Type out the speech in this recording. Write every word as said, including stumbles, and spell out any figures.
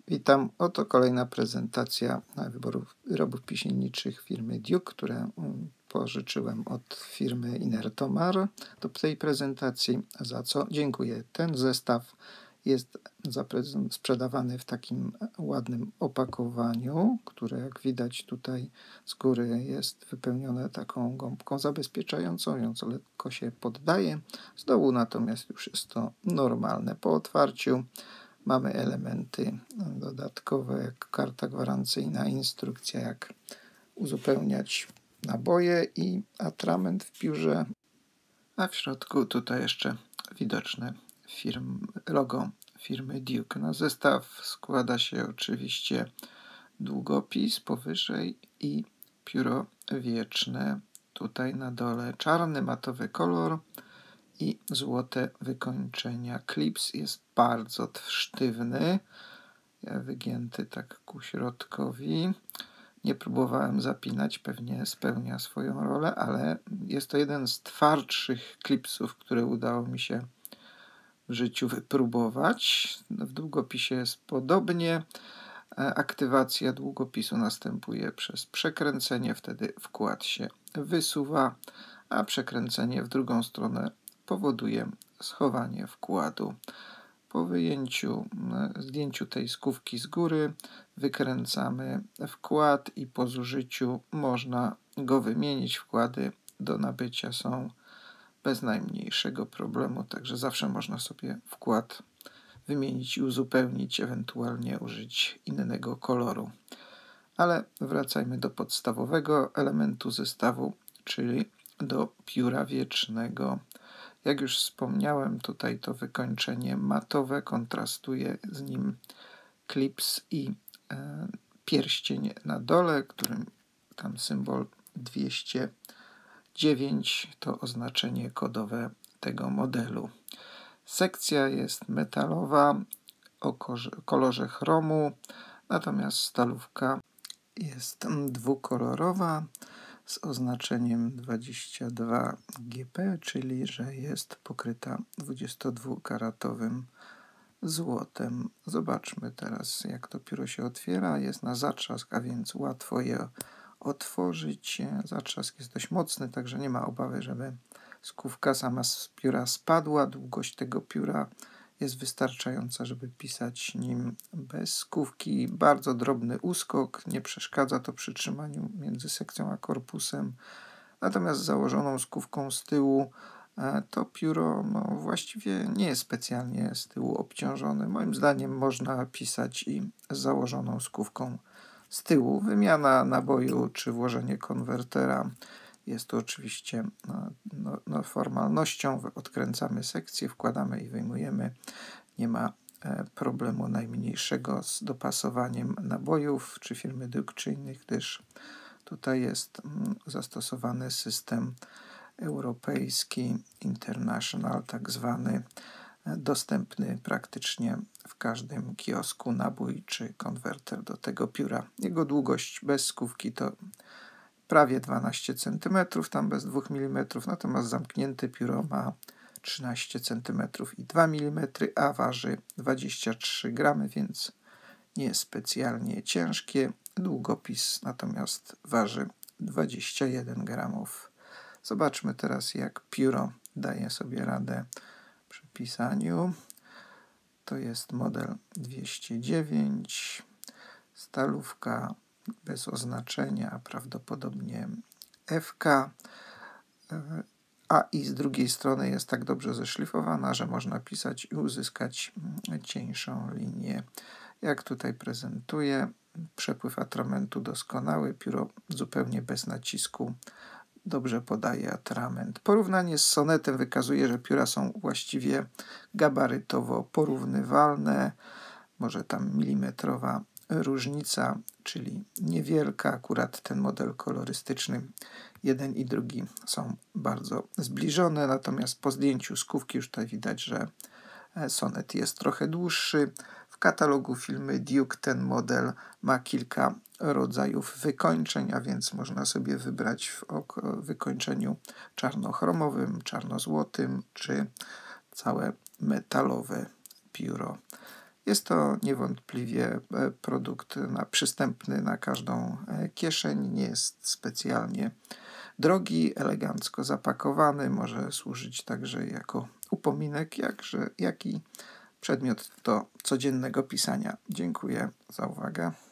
Witam. Oto kolejna prezentacja wyborów wyrobów piśnienniczych firmy Duke, które pożyczyłem od firmy Inertomar do tej prezentacji, za co dziękuję. Ten zestaw jest sprzedawany w takim ładnym opakowaniu, które jak widać tutaj z góry jest wypełnione taką gąbką zabezpieczającą, ją co lekko się poddaje. Z dołu natomiast już jest to normalne. Po otwarciu mamy elementy dodatkowe, jak karta gwarancyjna, instrukcja, jak uzupełniać naboje i atrament w piórze. A w środku tutaj jeszcze widoczne firm, logo firmy Duke. Na zestaw składa się oczywiście długopis powyżej i pióro wieczne. Tutaj na dole czarny, matowy kolor i złote wykończenia. Klips jest bardzo sztywny, wygięty tak ku środkowi. Nie próbowałem zapinać, pewnie spełnia swoją rolę, ale jest to jeden z twardszych klipsów, które udało mi się w życiu wypróbować. W długopisie jest podobnie. Aktywacja długopisu następuje przez przekręcenie, wtedy wkład się wysuwa, a przekręcenie w drugą stronę powoduje schowanie wkładu. Po wyjęciu, zdjęciu tej skówki z góry wykręcamy wkład i po zużyciu można go wymienić. Wkłady do nabycia są bez najmniejszego problemu, także zawsze można sobie wkład wymienić i uzupełnić, ewentualnie użyć innego koloru. Ale wracajmy do podstawowego elementu zestawu, czyli do pióra wiecznego. Jak już wspomniałem, tutaj to wykończenie matowe, kontrastuje z nim klips i e, pierścień na dole, którym tam symbol dwieście dziewięć to oznaczenie kodowe tego modelu. Sekcja jest metalowa o kolorze chromu, natomiast stalówka jest dwukolorowa z oznaczeniem dwadzieścia dwa G P, czyli że jest pokryta dwudziestodwukaratowym złotem. Zobaczmy teraz, jak to pióro się otwiera. Jest na zatrzask, a więc łatwo je otworzyć. Zatrzask jest dość mocny, także nie ma obawy, żeby skówka sama z pióra spadła. Długość tego pióra jest wystarczająca, żeby pisać nim bez skówki. Bardzo drobny uskok, nie przeszkadza to przy trzymaniu między sekcją a korpusem. Natomiast z założoną skówką z tyłu to pióro no, właściwie nie jest specjalnie z tyłu obciążone. Moim zdaniem można pisać i z założoną skówką z tyłu. Wymiana naboju czy włożenie konwertera jest to oczywiście no, no, no, formalnością. Odkręcamy sekcję, wkładamy i wyjmujemy. Nie ma e, problemu najmniejszego z dopasowaniem nabojów czy firmy Duke czy innych, gdyż tutaj jest mm, zastosowany system europejski, international, tak zwany, dostępny praktycznie w każdym kiosku nabój czy konwerter do tego pióra. Jego długość bez skówki to prawie dwanaście centymetrów, tam bez dwóch milimetrów, natomiast zamknięte pióro ma trzynaście centymetrów i dwa milimetry, a waży dwadzieścia trzy gramy, więc nie jest specjalnie ciężkie. Długopis natomiast waży dwadzieścia jeden gramów. Zobaczmy teraz, jak pióro daje sobie radę przy pisaniu. To jest model dwieście dziewięć, stalówka bez oznaczenia, prawdopodobnie F K, a i z drugiej strony jest tak dobrze zeszlifowana, że można pisać i uzyskać cieńszą linię. Jak tutaj prezentuję, przepływ atramentu doskonały, pióro zupełnie bez nacisku dobrze podaje atrament. Porównanie z sonetem wykazuje, że pióra są właściwie gabarytowo porównywalne, może tam milimetrowa różnica, czyli niewielka. Akurat ten model kolorystyczny, jeden i drugi są bardzo zbliżone, natomiast po zdjęciu skówki już tutaj widać, że sonet jest trochę dłuższy. W katalogu firmy Duke ten model ma kilka rodzajów wykończeń, a więc można sobie wybrać w wykończeniu czarnochromowym, czarnozłotym czy całe metalowe pióro. Jest to niewątpliwie produkt na, przystępny na każdą kieszeń, nie jest specjalnie drogi, elegancko zapakowany, może służyć także jako upominek, jakże, jak i przedmiot do codziennego pisania. Dziękuję za uwagę.